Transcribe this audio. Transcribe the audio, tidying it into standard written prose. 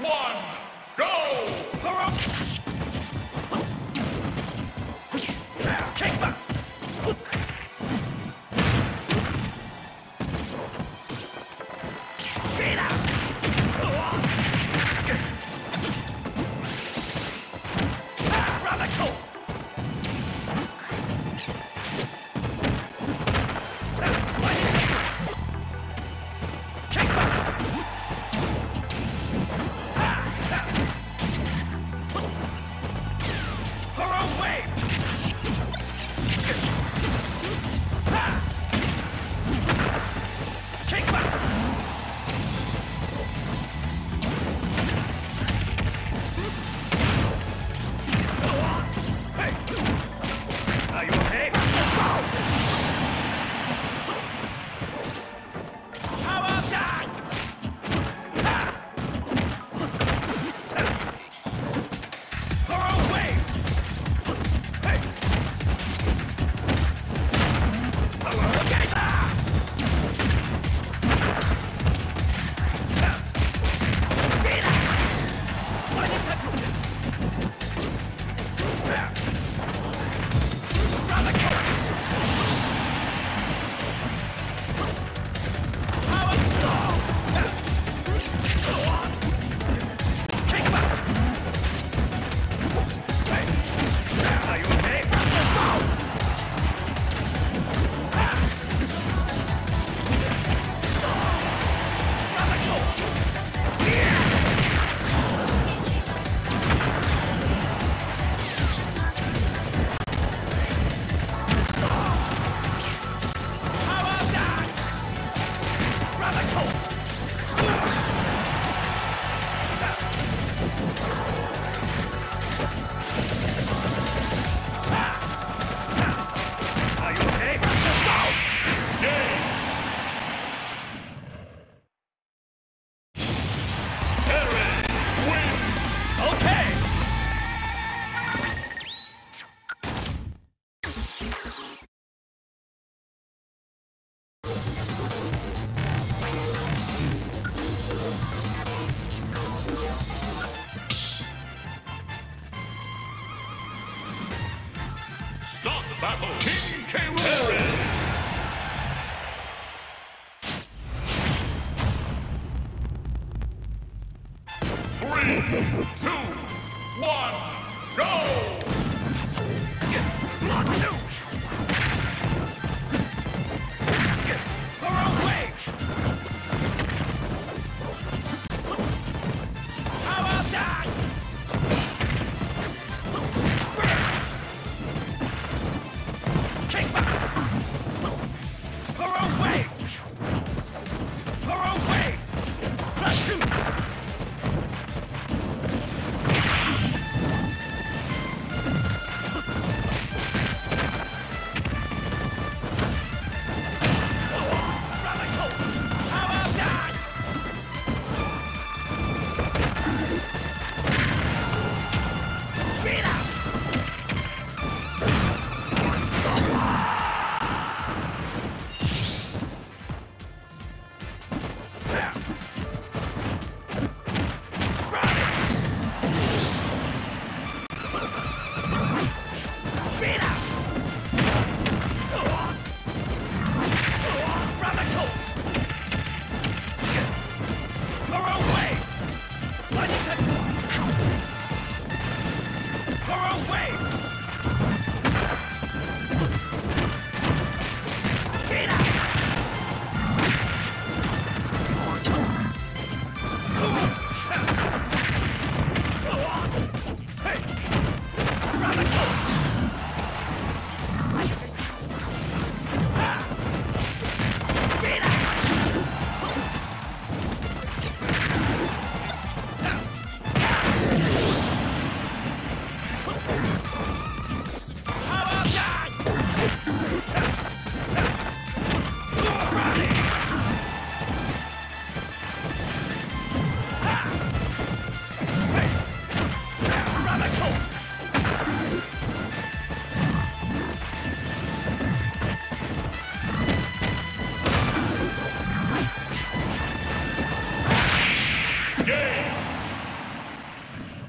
one, go! Kick back! Get out! Radical! Kick back! For a wave! Kick back! Hey! Are you okay? How about that? For a wave! Hey! Okay! Are you okay? How about that? Radical! Are you okay? Okay! Stop the battle! King K. Rool! Three, two, one, go! For a wave! How about that? Kick back! For a wave! For a wave! Let's do it! Radical! How about that? Get out!